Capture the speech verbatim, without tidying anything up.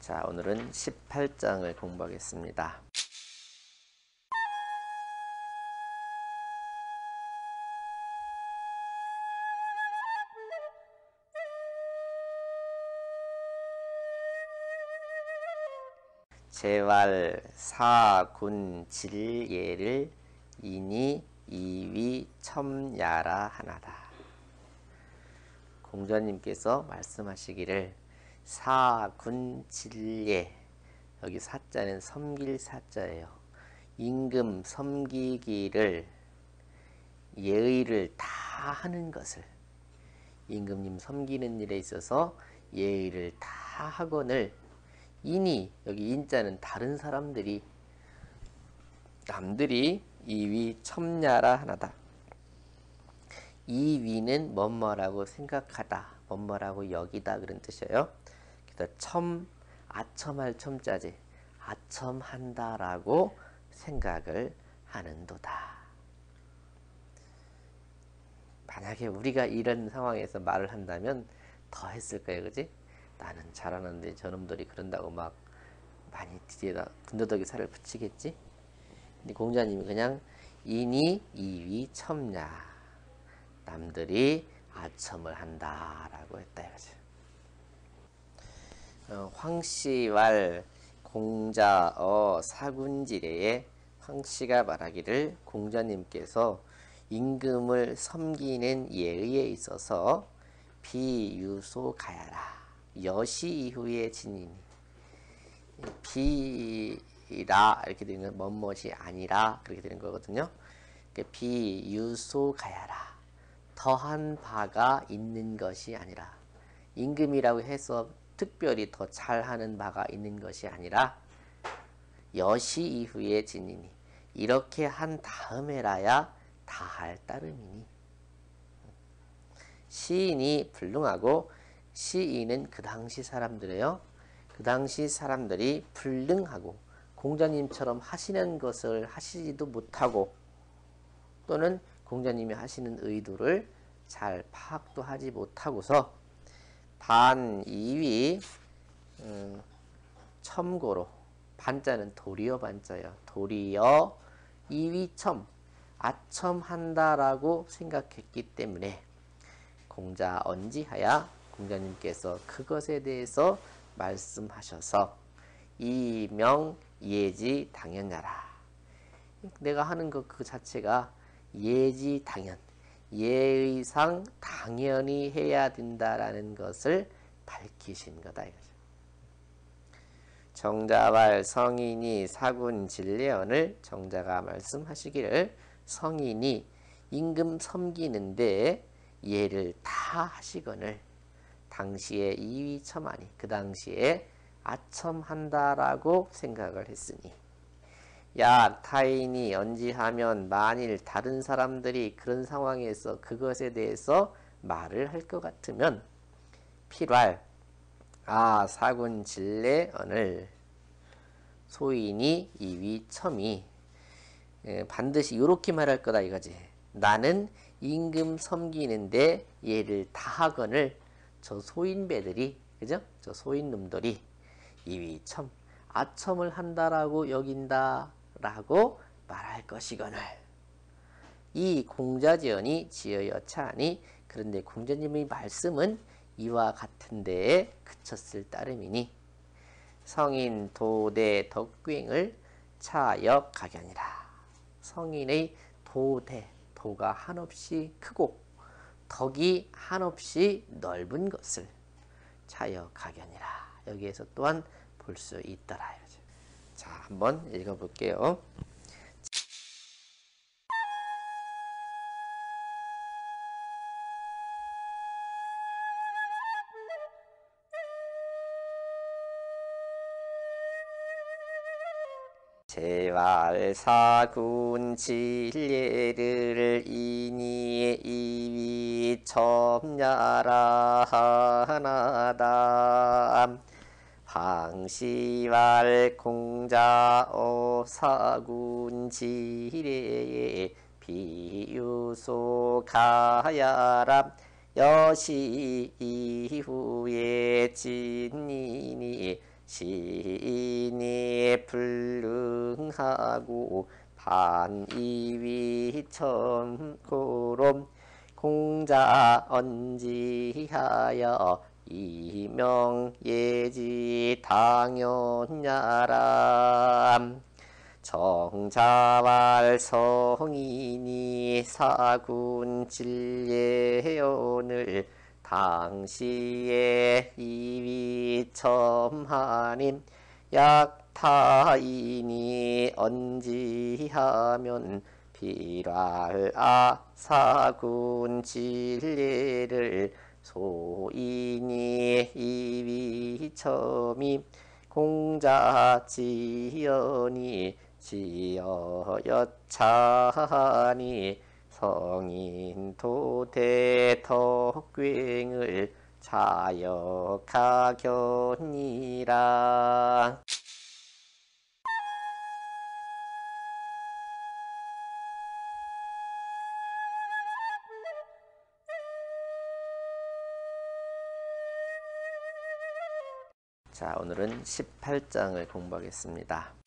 자, 오늘은 십팔 장을 공부하겠습니다. 제왈 사군 질예를 이니 이위 첨야라 하나다. 공자님께서 말씀하시기를 사군 질예, 여기 사자는 섬길 사자예요. 임금 섬기기를, 예의를 다 하는 것을, 임금님 섬기는 일에 있어서 예의를 다 하거늘 이니, 여기 인자는 다른 사람들이, 남들이 이위 첨야라 하나다. 이위는 뭐뭐라고 생각하다, 뭐뭐라고 여기다, 그런 뜻이에요. 그래서 첨, 아첨할 첨자지, 아첨한다라고 생각을 하는도다. 만약에 우리가 이런 상황에서 말을 한다면 더 했을 거예요, 그지? 나는 잘하는데 저놈들이 그런다고 막 많이 뒤에다 군더더기 살을 붙이겠지? 근데 공자님이 그냥 이니 이위 첨야, 남들이 아첨을 한다라고 했다 이거죠. 어, 황씨왈 공자어 사군지례에 황씨가 말하기를 공자님께서 임금을 섬기는 예의에 있어서 비유소 가야라. 여시 이후의 진이니, 비라 이렇게 되는 건 뭐뭇이 아니라 그렇게 되는 거거든요. 비유소 가야라, 더한 바가 있는 것이 아니라, 임금이라고 해서 특별히 더 잘하는 바가 있는 것이 아니라 여시 이후의 진이니, 이렇게 한 다음에라야 다할 따름이니. 시인이 불능하고, 시인은 그 당시 사람들이에요. 그 당시 사람들이 불능하고 공자님처럼 하시는 것을 하시지도 못하고, 또는 공자님이 하시는 의도를 잘 파악도 하지 못하고서 반 이위 음, 첨고로, 반자는 도리어 반자예요. 도리어 이위 첨, 아첨한다라고 생각했기 때문에 공자 언지하야, 공자님께서 그것에 대해서 말씀하셔서 이명 예지 당연하라. 내가 하는 것 그 자체가 예지 당연, 예의상 당연히 해야 된다라는 것을 밝히신 거다 이거죠. 정자왈 성인이 사군 진례언을, 정자가 말씀하시기를 성인이 임금 섬기는데 예를 다 하시거늘 당시에 이위 첨하니, 그 당시에 아첨한다라고 생각을 했으니, 야 타인이 언지하면 만일 다른 사람들이 그런 상황에서 그것에 대해서 말을 할 것 같으면 필왈 아 사군 진례언을, 소인이 이위 첨이 반드시 이렇게 말할 거다 이거지. 나는 임금 섬기는데 예를 다 하거늘 저 소인배들이, 그죠? 저 소인놈들이 이위 첨, 아첨을 한다라고 여긴다 라고 말할 것이거늘. 이 공자지언이 지어여차하니, 그런데 공자님의 말씀은 이와 같은 데에 그쳤을 따름이니, 성인 도대 덕귀행을 차역 가견이라. 성인의 도대, 도가 한없이 크고 덕이 한없이 넓은 것을 차역 가견이라. 여기에서 또한 볼 수 있더라. 자, 한번 읽어볼게요. 제왈 사군 진례를 이니 이위 첨야라 하나다. 황씨왈 공자어 사군 지례에 비유소 가야라. 여시 이후에 진이니 시인이 불능하고 반이위 천고롬 공자 언지하여 이명예지 당연야람 정자왈 성인이 사군 진례언을 당시에 이위첨하님 약타인이 언지하면 비랄아 사군 진례를 소인이 이위첨이 공자지연이 지어여차하니 성인토대 덕괴을 자역하견이라. 자, 오늘은 십팔 장을 공부하겠습니다.